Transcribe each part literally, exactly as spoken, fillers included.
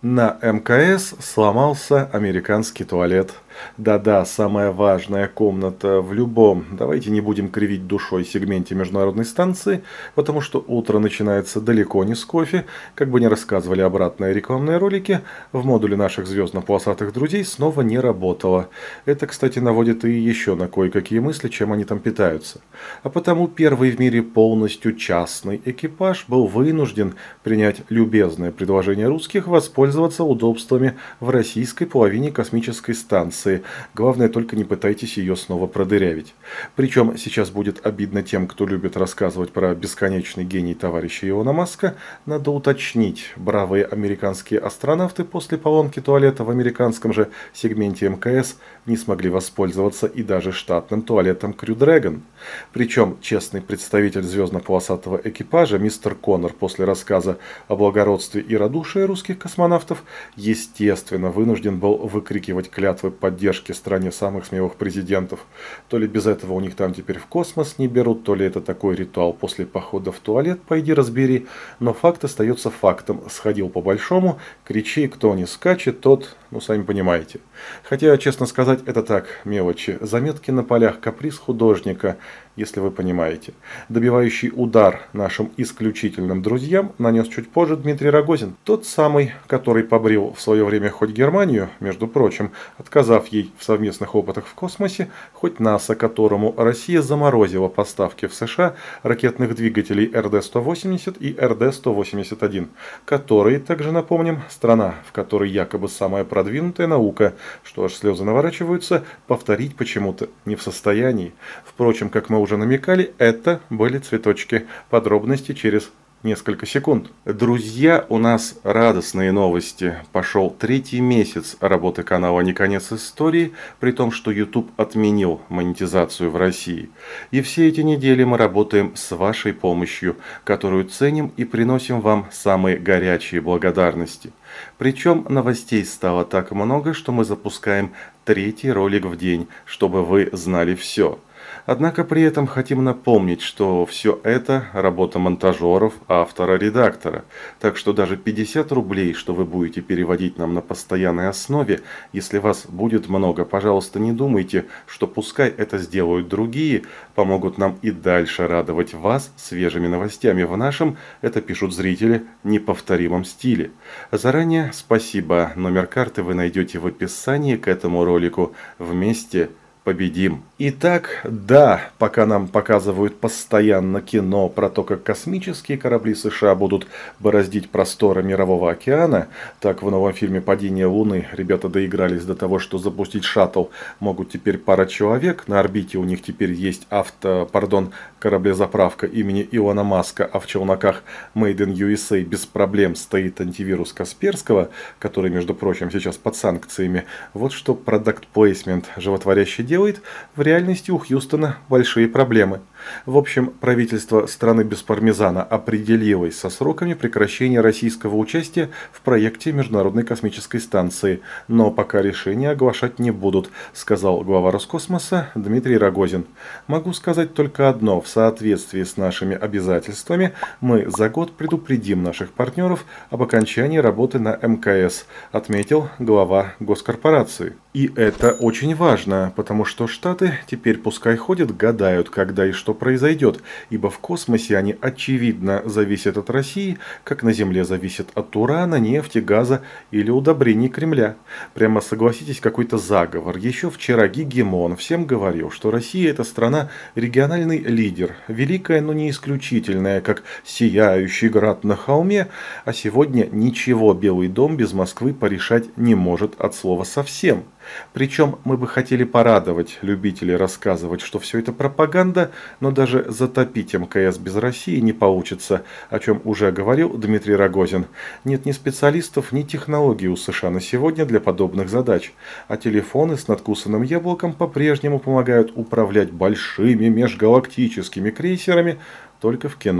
На МКС сломался американский туалет. Да-да, самая важная комната в любом, давайте не будем кривить душой, сегменте международной станции, потому что утро начинается далеко не с кофе, как бы ни рассказывали обратные рекламные ролики, в модуле наших звездно-полосатых друзей снова не работало. Это, кстати, наводит и еще на кое-какие мысли, чем они там питаются. А потому первый в мире полностью частный экипаж был вынужден принять любезное предложение русских воспользоваться удобствами в российской половине космической станции. Главное, только не пытайтесь ее снова продырявить. Причем сейчас будет обидно тем, кто любит рассказывать про бесконечный гений товарища Илона Маска. Надо уточнить, бравые американские астронавты после поломки туалета в американском же сегменте МКС не смогли воспользоваться и даже штатным туалетом Crew Dragon. Причем честный представитель звездно-полосатого экипажа мистер Коннор после рассказа о благородстве и радушии русских космонавтов естественно вынужден был выкрикивать клятвы поддержки стране самых смелых президентов. То ли без этого у них там теперь в космос не берут, то ли это такой ритуал после похода в туалет, пойди разбери. Но факт остается фактом. Сходил по большому, кричи, кто не скачет, тот, ну сами понимаете. Хотя, честно сказать, это так, мелочи. Заметки на полях, каприз художника, если вы понимаете. Добивающий удар нашим исключительным друзьям нанес чуть позже Дмитрий Рогозин. Тот самый, который побрил в свое время хоть Германию, между прочим, отказав ей в совместных опытах в космосе, хоть НАСА, которому Россия заморозила поставки в США ракетных двигателей эр дэ сто восемьдесят и эр дэ сто восемьдесят один, которые, также напомним, страна, в которой якобы самая продвинутая наука, что аж слезы наворачиваются, повторить почему-то не в состоянии. Впрочем, как мы уже намекали, это были цветочки. Подробности через несколько секунд. Друзья, у нас радостные новости. Пошел третий месяц работы канала «Не конец истории», при том, что YouTube отменил монетизацию в России. И все эти недели мы работаем с вашей помощью, которую ценим и приносим вам самые горячие благодарности. Причем новостей стало так много, что мы запускаем третий ролик в день, чтобы вы знали все. Однако при этом хотим напомнить, что все это работа монтажеров, автора, редактора. Так что даже пятьдесят рублей, что вы будете переводить нам на постоянной основе, если вас будет много, пожалуйста, не думайте, что пускай это сделают другие, помогут нам и дальше радовать вас свежими новостями в нашем, это пишут зрители, неповторимом стиле. Заранее спасибо. Номер карты вы найдете в описании к этому ролику. Вместе победим. Итак, да, пока нам показывают постоянно кино про то, как космические корабли США будут бороздить просторы Мирового океана, так в новом фильме «Падение Луны» ребята доигрались до того, что запустить шаттл могут теперь пара человек, на орбите у них теперь есть авто, пардон, кораблезаправка имени Илона Маска, а в челноках Made in ю эс эй без проблем стоит антивирус Касперского, который, между прочим, сейчас под санкциями. Вот что продакт-плейсмент животворящий делает, в реальности у Хьюстона большие проблемы. В общем, правительство страны без пармезана определилось со сроками прекращения российского участия в проекте Международной космической станции, но пока решения оглашать не будут, сказал глава Роскосмоса Дмитрий Рогозин. Могу сказать только одно: в соответствии с нашими обязательствами мы за год предупредим наших партнеров об окончании работы на МКС, отметил глава госкорпорации. И это очень важно, потому что Штаты теперь пускай ходят, гадают, когда и что произойдет, ибо в космосе они очевидно зависят от России, как на Земле зависят от урана, нефти, газа или удобрений Кремля. Прямо согласитесь, какой-то заговор. Еще вчера Гегемон всем говорил, что Россия — это страна региональный лидер, великая, но не исключительная, как сияющий град на холме, а сегодня ничего Белый дом без Москвы порешать не может от слова совсем. Причем мы бы хотели порадовать любителей рассказывать, что все это пропаганда, но даже затопить МКС без России не получится, о чем уже говорил Дмитрий Рогозин. Нет ни специалистов, ни технологий у США на сегодня для подобных задач, а телефоны с надкусанным яблоком по-прежнему помогают управлять большими межгалактическими крейсерами только в кино.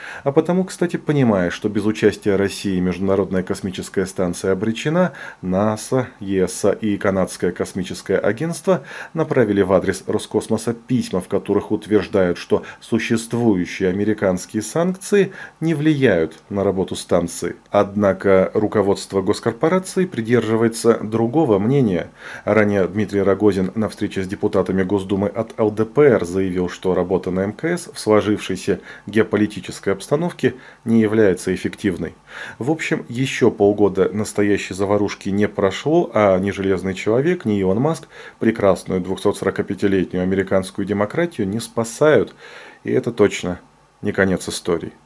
А потому, кстати, понимая, что без участия России Международная космическая станция обречена, НАСА, ЕСА и Канадское космическое агентство направили в адрес Роскосмоса письма, в которых утверждают, что существующие американские санкции не влияют на работу станции. Однако руководство госкорпорации придерживается другого мнения. Ранее Дмитрий Рогозин на встрече с депутатами Госдумы от эл дэ пэ эр заявил, что работа на эм ка эс в сложившейся геополитической обстановке не является эффективной. В общем, еще полгода настоящей заварушки не прошло, а ни Железный человек, ни Илон Маск прекрасную двухсотсорокапятилетнюю американскую демократию не спасают. И это точно не конец истории.